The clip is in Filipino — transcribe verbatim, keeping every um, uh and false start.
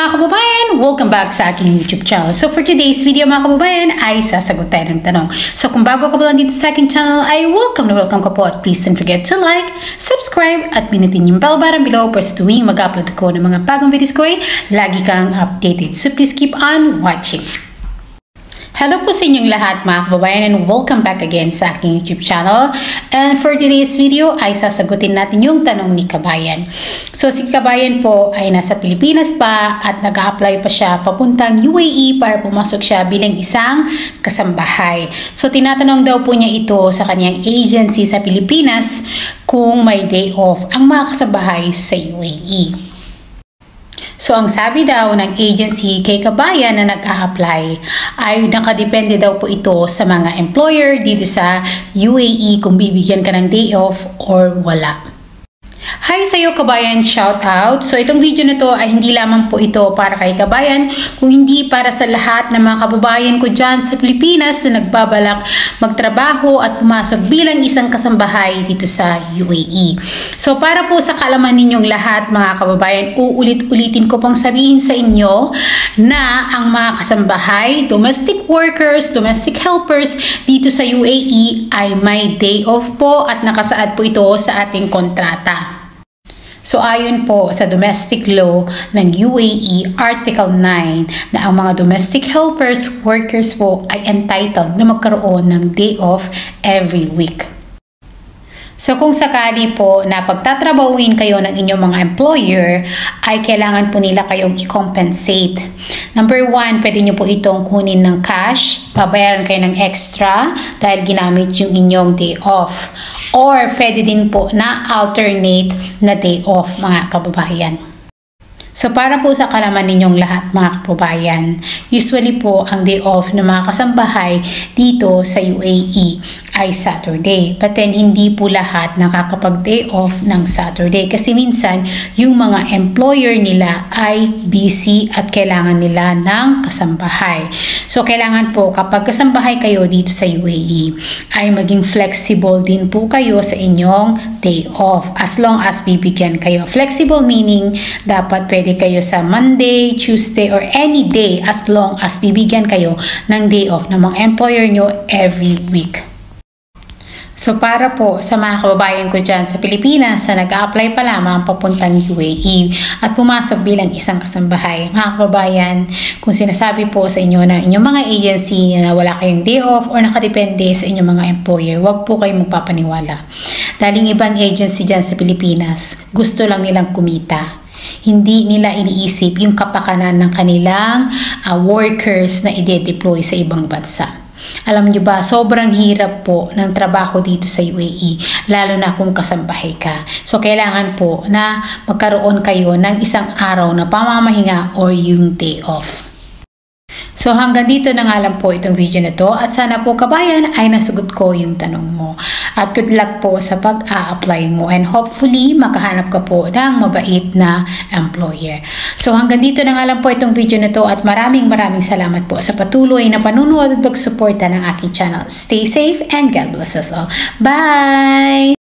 mga kababayan! Welcome back sa aking YouTube channel. So for today's video mga kababayan ay sasagot tayo ng tanong. So kung bago ka pa lang dito sa aking channel ay welcome na welcome ka po at please don't forget to like, subscribe at pinutin yung bell button below para sa tuwing mag-upload ko ng mga bagong videos ko ay lagi kang updated. So please keep on watching. Hello po sa inyong lahat mga kababayan and welcome back again sa aking YouTube channel. And for today's video ay sasagutin natin yung tanong ni Kabayan. So si Kabayan po ay nasa Pilipinas pa at nag-a-apply pa siya papuntang U A E para pumasok siya bilang isang kasambahay. So tinatanong daw po niya ito sa kanyang agency sa Pilipinas kung may day off ang mga kasambahay sa U A E. So, ang sabi daw ng agency kay Kabayan na nag-a-apply ay nakadepende daw po ito sa mga employer dito sa U A E kung bibigyan ka ng day off or wala. Hi sa'yo Kabayan, shout out! So itong video na to ay hindi lamang po ito para kay Kabayan, kung hindi para sa lahat ng mga kababayan ko dyan sa Pilipinas na nagbabalak magtrabaho at pumasok bilang isang kasambahay dito sa U A E. So para po sa kaalaman ninyong lahat mga kababayan, uulit-ulitin ko pong sabihin sa inyo na ang mga kasambahay, domestic workers, domestic helpers dito sa U A E ay may day off po at nakasaad po ito sa ating kontrata. So ayon po sa domestic law ng U A E Article nine na ang mga domestic helpers, workers po ay entitled na magkaroon ng day off every week. So kung sakali po na pagtatrabahuin kayo ng inyong mga employer, ay kailangan po nila kayong i-compensate. Number one, pwede nyo po itong kunin ng cash, babayaran kayo ng extra dahil ginamit yung inyong day off. Or pwede din po na alternate na day off mga kababayan. So para po sa kalaman ninyong lahat mga kababayan, usually po ang day off ng mga kasambahay dito sa U A E ay Saturday. But then hindi po lahat nakakapag-day off ng Saturday kasi minsan yung mga employer nila ay busy at kailangan nila ng kasambahay. So kailangan po kapag kasambahay kayo dito sa U A E ay maging flexible din po kayo sa inyong day off as long as bibigyan kayo. Flexible meaning dapat pwede kayo sa Monday, Tuesday, or any day as long as bibigyan kayo ng day off ng mga employer nyo every week. So para po sa mga kababayan ko dyan sa Pilipinas na nag-a-apply pa lamang papuntang U A E at pumasok bilang isang kasambahay, mga kababayan, kung sinasabi po sa inyo na inyong mga agency na wala kayong day off or nakadepende sa inyong mga employer, wag po kayong magpapaniwala. Dahil yung ibang agency dyan sa Pilipinas, gusto lang nilang kumita. Hindi nila iniisip yung kapakanan ng kanilang uh, workers na ide-deploy sa ibang bansa. Alam nyo ba, sobrang hirap po ng trabaho dito sa U A E, lalo na kung kasambahay ka. So, kailangan po na magkaroon kayo ng isang araw na pamamahinga or yung day off. So hanggang dito na nga lang po itong video na to at sana po kabayan ay nasagot ko yung tanong mo. At good luck po sa pag-a-apply mo and hopefully makahanap ka po ng mabait na employer. So hanggang dito na nga lang po itong video na to at maraming maraming salamat po sa patuloy na panunood at pagsuporta ng aking channel. Stay safe and God bless us all. Bye!